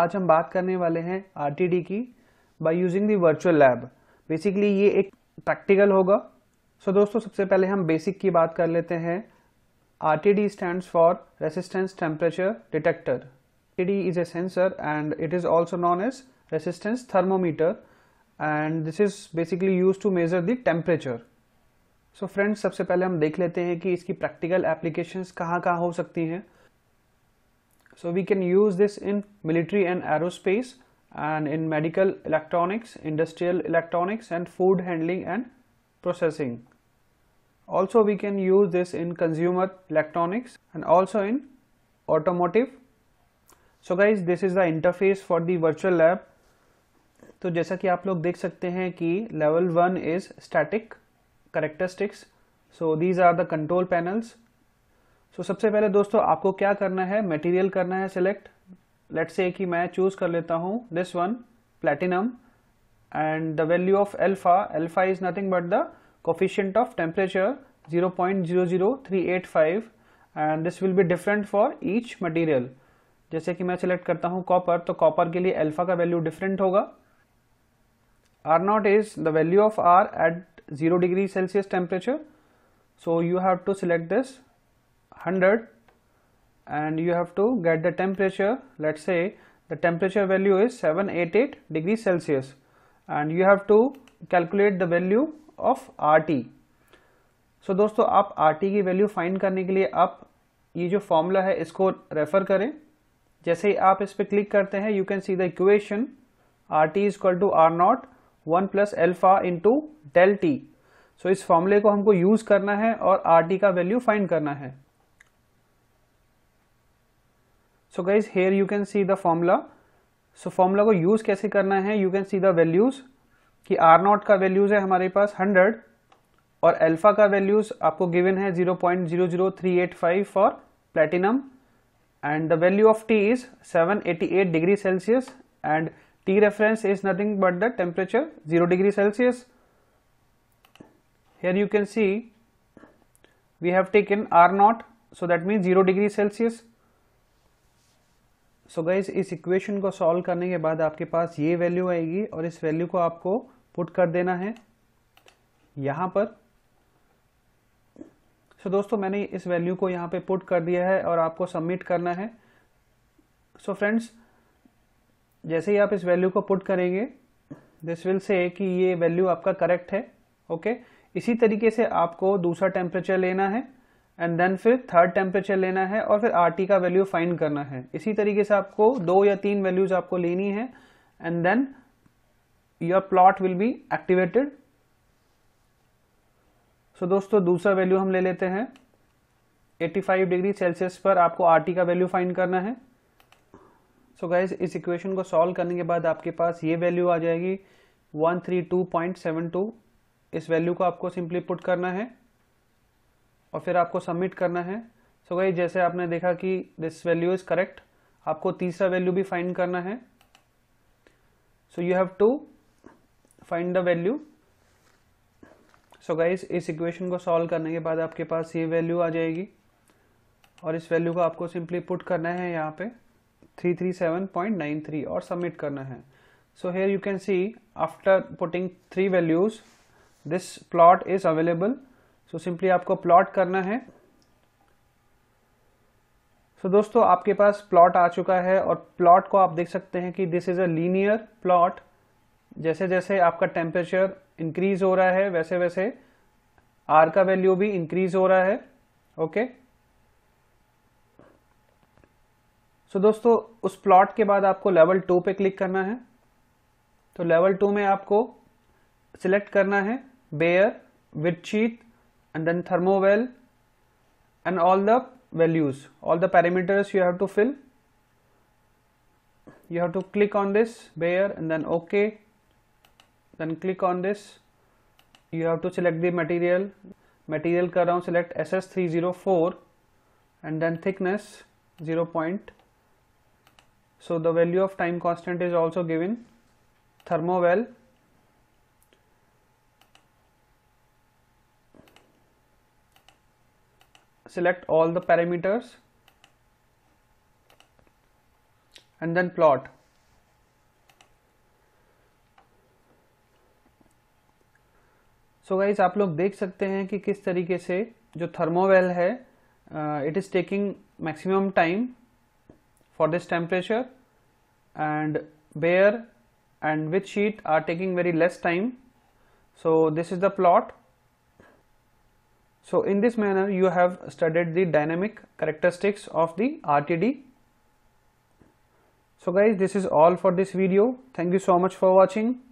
आज हम बात करने वाले हैं आरटीडी की by using the virtual lab. Basically ये एक प्रैक्टिकल होगा। सो दोस्तों, सबसे पहले हम बेसिक की बात कर लेते हैं। RTD stands for resistance temperature detector. RTD is a sensor and it is also known as resistance thermometer and this is basically use to measure the temperature. So friends, सबसे पहले हम देख लेते हैं कि इसकी प्रैक्टिकल एप्लीकेशंस कहाँ कहाँ हो सकती हैं। So we can use this in military and aerospace and in medical electronics, industrial electronics and food handling and processing. Also we can use this in consumer electronics and also in automotive. So guys, this is the interface for the virtual lab. तो जैसा कि आप लोग देख सकते हैं कि level 1 is static characteristics. So these are the control panels. सो सबसे पहले दोस्तों आपको क्या करना है, मटेरियल करना है सिलेक्ट। लेट्स से कि मैं चूज कर लेता हूँ this one, platinum, and the value of alpha is nothing but the coefficient of temperature 0.00385 and this will be different for each material. जैसे कि मैं सिलेक्ट करता हूँ कॉपर, तो कॉपर के लिए अल्फा का वैल्यू डिफरेंट होगा। R not is the value of R at 0 degree Celsius temperature, so you have to select this 100 and you have to get the temperature. Let's say the temperature value is 788 degrees Celsius and you have to calculate the value of RT. So दोस्तों, आप RT की value find करने के लिए आप ये जो formula है इसको रेफर करें। जैसे ही आप इस पर क्लिक करते हैं you can see the equation RT is equal to R not 1 plus alpha into del T. So इस फॉर्मूले को हमको यूज करना है और RT का वैल्यू फाइंड करना है। So guys, here you can see the formula. So formula को यूज कैसे करना है, you can see the values कि आर नॉट का वैल्यूज है हमारे पास 100 और अल्फा का वैल्यूज आपको गिवन है 0.00385 for platinum and the value of T is 788 degree Celsius and T reference is nothing but the temperature 0 degree Celsius. Here you can see we have taken R not, so that means 0 degree Celsius. So guys, इस equation को solve करने के बाद आपके पास ये value आएगी और इस वैल्यू को आपको पुट कर देना है यहाँ पर। सो दोस्तों, मैंने इस वैल्यू को यहाँ पे पुट कर दिया है और आपको सबमिट करना है। सो फ्रेंड्स, जैसे ही आप इस वैल्यू को पुट करेंगे दिस विल से कि ये वैल्यू आपका करेक्ट है। ओके, इसी तरीके से आपको दूसरा टेम्परेचर लेना है एंड देन फिर थर्ड टेम्परेचर लेना है और फिर RT का वैल्यू फाइंड करना है। इसी तरीके से आपको 2 या 3 वैल्यूज आपको लेनी है and then your plot will be activated. So दोस्तों, दूसरा वैल्यू हम ले लेते हैं 85 डिग्री सेल्सियस पर आपको RT का वैल्यू फाइंड करना है। सो गाइज, इस इक्वेशन को सॉल्व करने के बाद आपके पास ये वैल्यू आ जाएगी 132.72। इस वैल्यू को आपको सिंपली पुट करना है और फिर आपको सबमिट करना है। सो गाइस, जैसे आपने देखा कि दिस वैल्यू इज करेक्ट, आपको तीसरा वैल्यू भी फाइंड करना है। So you have to find the value. So guys, इस इक्वेशन को सॉल्व करने के बाद आपके पास ये वैल्यू आ जाएगी और इस वैल्यू को आपको सिंपली पुट करना है यहाँ पे 337.93 और सबमिट करना है। So here you can see after putting 3 values this plot is available. So simply आपको प्लॉट करना है। सो दोस्तों, आपके पास प्लॉट आ चुका है और प्लॉट को आप देख सकते हैं कि this is a linear plot. जैसे जैसे आपका टेम्परेचर इंक्रीज हो रहा है वैसे वैसे आर का वैल्यू भी इंक्रीज हो रहा है। ओके, सो दोस्तों, उस प्लॉट के बाद आपको लेवल 2 पे क्लिक करना है। तो लेवल 2 में आपको सिलेक्ट करना है bare, with sheet and then thermowell and all the values, all the parameters you have to fill. You have to click on this bear and then OK, then click on this. You have to select the material कर रहा हूँ select SS304 and then thickness 0. So the value of time constant is also given. Thermowell, select all the parameters and then plot. So guys आप लोग देख सकते हैं कि किस तरीके से जो थर्मोवेल है it is taking maximum time for this temperature and bare and with sheet are taking very less time. So this is the plot. So in this manner you have studied the dynamic characteristics of the RTD. So guys, this is all for this video. Thank you so much for watching.